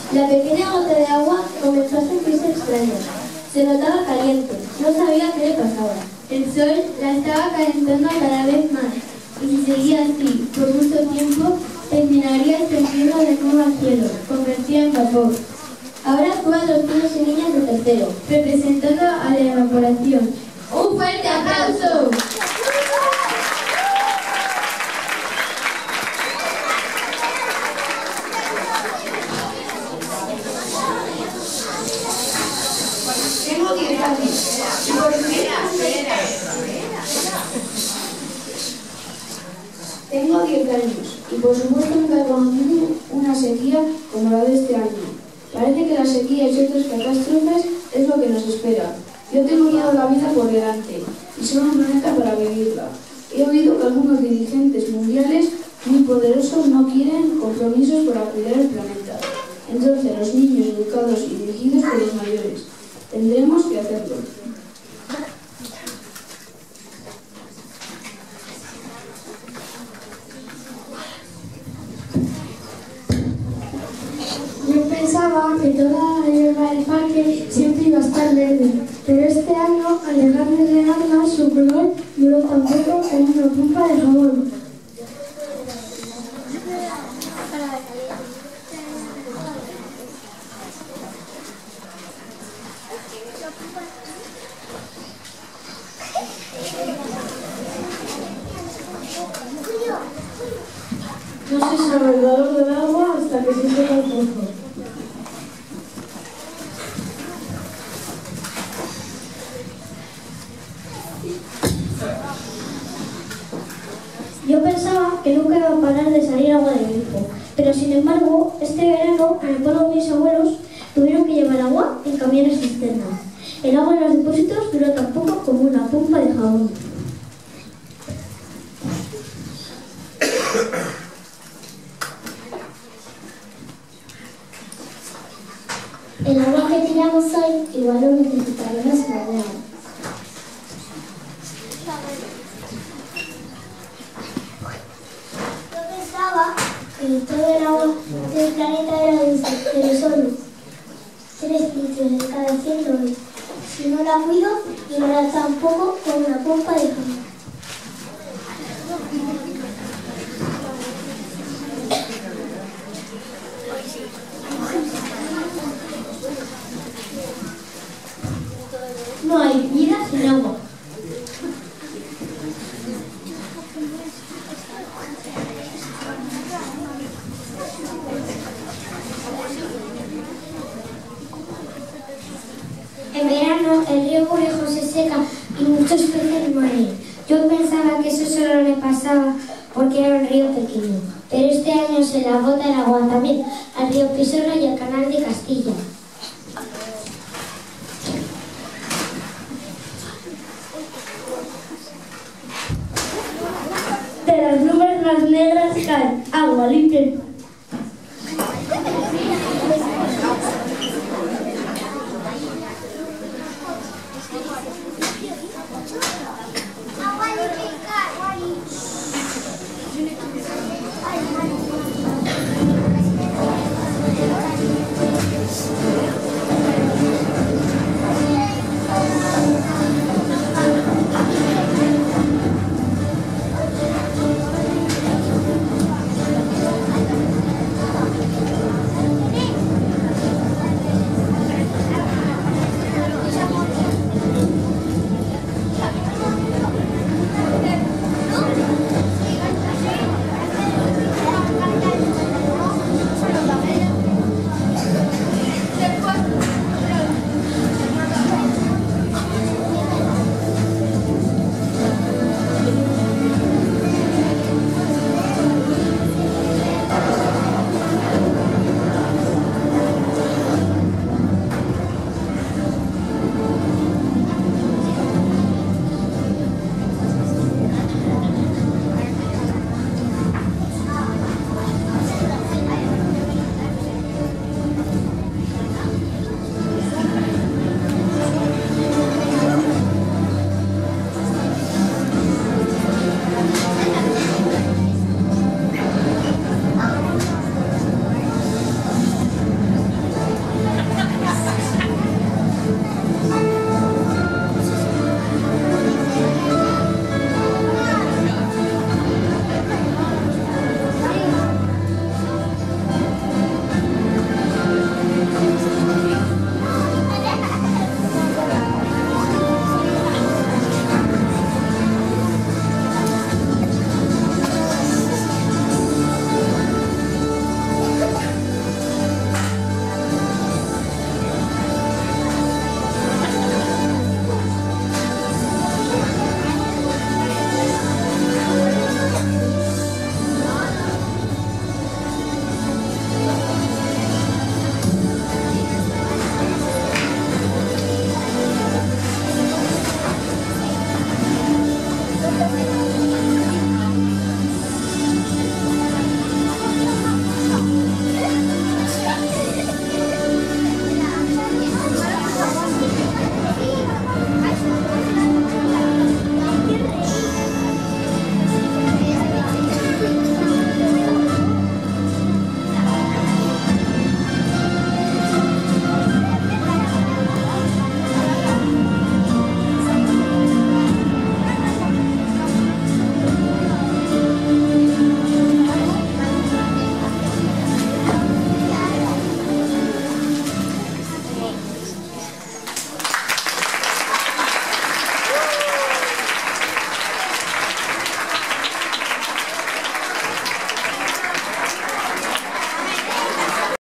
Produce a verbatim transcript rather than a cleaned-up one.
La pequeña gota de agua comenzó a sentirse extraña. Se notaba caliente, no sabía qué le pasaba. El sol la estaba calentando cada vez más, y si seguía así por mucho tiempo, terminaría extendiendo de nuevo al cielo, convertida en vapor. Ahora actúan los niños y niñas de tercero, representando a la evaporación. ¡Un fuerte aplauso! Tengo diez años y por Tengo diez años y por supuesto nunca he conocido una sequía como la de este año. Parece que la sequía y otras catástrofes es lo que nos espera. Yo tengo toda la vida por delante y solo un planeta para vivirla. He oído que algunos dirigentes mundiales muy poderosos no quieren compromisos para cuidar el planeta. Entonces los niños educados y dirigidos por los mayores tendremos que hacerlo. Yo pensaba que toda la hierba del parque siempre iba a estar verde, pero este año, al dejar de regarla, su color duró tan poco como una pompa de jabón. No se sabe el valor del agua hasta que se seca el pozo. Yo pensaba que nunca iba a parar de salir agua del grifo, pero sin embargo, este verano, en el pueblo de mis abuelos, tuvieron que llevar agua en camiones cisternas. El agua en los depósitos duró tan poco como una pompa de jabón. El agua que tiramos hoy igual lo necesitaremos mañana. Yo pensaba que todo el agua del planeta era dulce, pero solo tres litros de cada cien. Si no la cuido, durará tan poco como una pompa de jabón. No hay vida sin agua. En verano el río Conejo se seca y muchos peces mueren. Yo pensaba que eso solo le pasaba porque era un río pequeño, pero este año se le agota el agua también al río Pisuerga y al canal de Castilla. De las nubes más negras cae agua limpia